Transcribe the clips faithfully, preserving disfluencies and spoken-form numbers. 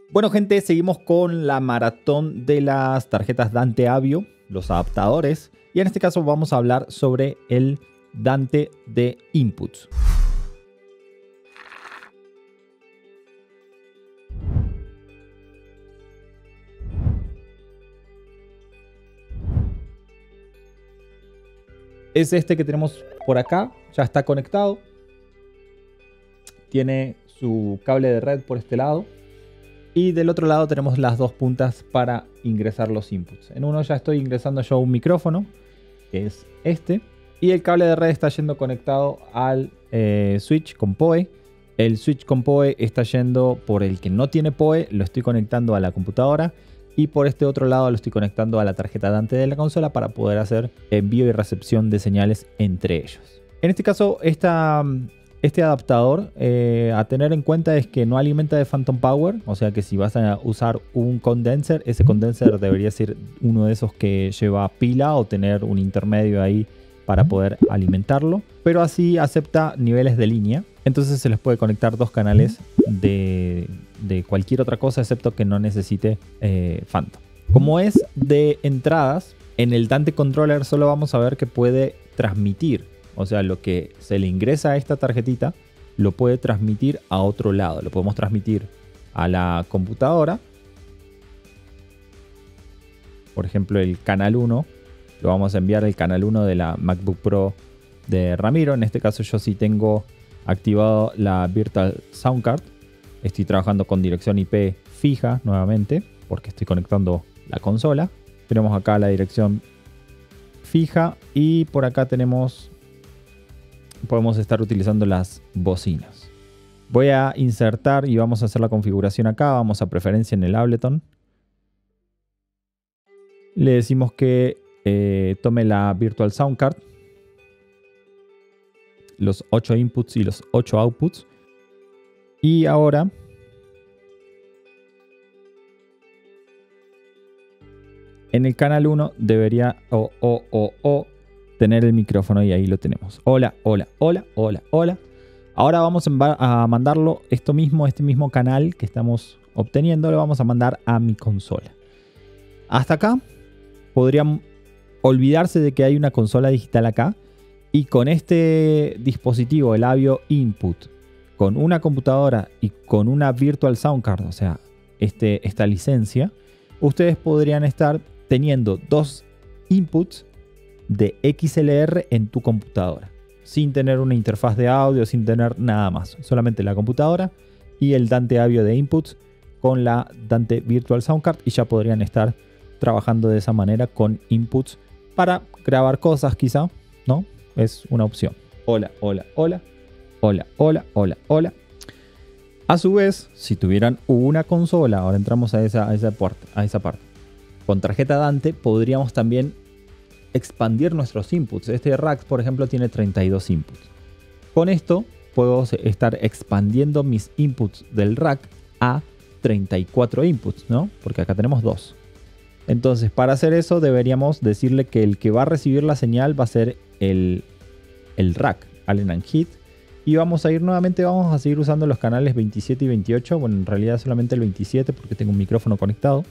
Bueno, gente, seguimos con la maratón de las tarjetas Dante Avio, los adaptadores. Y en este caso vamos a hablar sobre el Dante de inputs. Es este que tenemos por acá, ya está conectado. Tiene su cable de red por este lado. Y del otro lado tenemos las dos puntas para ingresar los inputs. En uno ya estoy ingresando yo un micrófono, que es este. Y el cable de red está yendo conectado al eh, switch con P O E. El switch con P O E está yendo por el que no tiene P O E, lo estoy conectando a la computadora. Y por este otro lado lo estoy conectando a la tarjeta Dante de la consola para poder hacer envío y recepción de señales entre ellos. En este caso, esta... Este adaptador eh, a tener en cuenta es que no alimenta de Phantom Power, o sea que si vas a usar un condenser, ese condenser debería ser uno de esos que lleva pila o tener un intermedio ahí para poder alimentarlo, pero así acepta niveles de línea, entonces se les puede conectar dos canales de, de cualquier otra cosa excepto que no necesite eh, Phantom. Como es de entradas, en el Dante Controller solo vamos a ver que puede transmitir. O sea, lo que se le ingresa a esta tarjetita lo puede transmitir a otro lado. Lo podemos transmitir a la computadora. Por ejemplo, el canal uno. Lo vamos a enviar al canal uno de la MacBook Pro de Ramiro. En este caso yo sí tengo activado la Virtual Sound Card. Estoy trabajando con dirección I P fija nuevamente porque estoy conectando la consola. Tenemos acá la dirección fija y por acá tenemos... podemos estar utilizando las bocinas. Voy a insertar y vamos a hacer la configuración acá. Vamos a preferencia en el Ableton. Le decimos que eh, tome la Virtual Sound Card. Los ocho inputs y los ocho outputs. Y ahora en el canal uno debería o, o, o, o tener el micrófono y ahí lo tenemos. Hola, hola, hola, hola, hola. Ahora vamos a mandarlo, esto mismo, este mismo canal que estamos obteniendo, lo vamos a mandar a mi consola. Hasta acá podrían olvidarse de que hay una consola digital acá. Y con este dispositivo, el Avio Input, con una computadora y con una Virtual Sound Card, o sea, este, esta licencia, ustedes podrían estar teniendo dos inputs de X L R en tu computadora, sin tener una interfaz de audio, sin tener nada más, solamente la computadora y el Dante Avio de inputs con la Dante Virtual Sound Card y ya podrían estar trabajando de esa manera con inputs para grabar cosas quizá, ¿no? Es una opción. Hola, hola, hola, hola, hola, hola, hola. A su vez, si tuvieran una consola, ahora entramos a esa, a esa parte, a esa parte, con tarjeta Dante podríamos también expandir nuestros inputs. Este rack, por ejemplo, tiene treinta y dos inputs. Con esto puedo estar expandiendo mis inputs del rack a treinta y cuatro inputs, ¿no? Porque acá tenemos dos. Entonces, para hacer eso deberíamos decirle que el que va a recibir la señal va a ser el, el rack, Allen and Heath. Y vamos a ir nuevamente, vamos a seguir usando los canales veintisiete y veintiocho. Bueno, en realidad solamente el veintisiete porque tengo un micrófono conectado.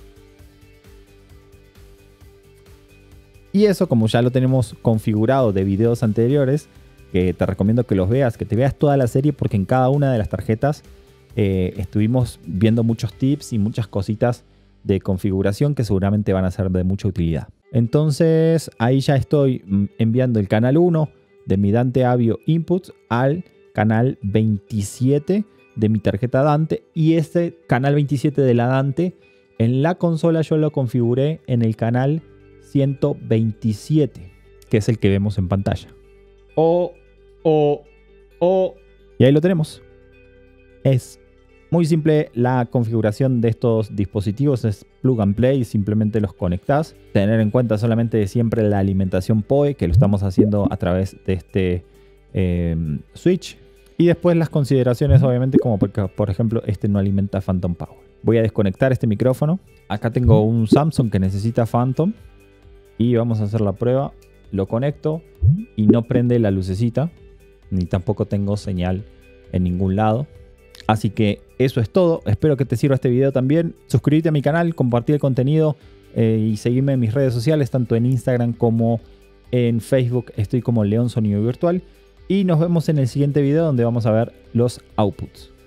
Y eso, como ya lo tenemos configurado de videos anteriores, que te recomiendo que los veas, que te veas toda la serie porque en cada una de las tarjetas eh, estuvimos viendo muchos tips y muchas cositas de configuración que seguramente van a ser de mucha utilidad. Entonces ahí ya estoy enviando el canal uno de mi Dante Avio Inputs al canal veintisiete de mi tarjeta Dante, y este canal veintisiete de la Dante en la consola yo lo configuré en el canal ciento veintisiete, que es el que vemos en pantalla. O, o, o. Y ahí lo tenemos. Es muy simple la configuración de estos dispositivos, es plug and play, simplemente los conectás. Tener en cuenta solamente siempre la alimentación P O E, que lo estamos haciendo a través de este eh, switch. Y después las consideraciones, obviamente, como porque, por ejemplo, este no alimenta Phantom Power. Voy a desconectar este micrófono. Acá tengo un Samsung que necesita Phantom. Y vamos a hacer la prueba. Lo conecto y no prende la lucecita. Ni tampoco tengo señal en ningún lado. Así que eso es todo. Espero que te sirva este video también. Suscríbete a mi canal, compartir el contenido eh, y seguirme en mis redes sociales, tanto en Instagram como en Facebook. Estoy como León Sonido Virtual. Y nos vemos en el siguiente video donde vamos a ver los outputs.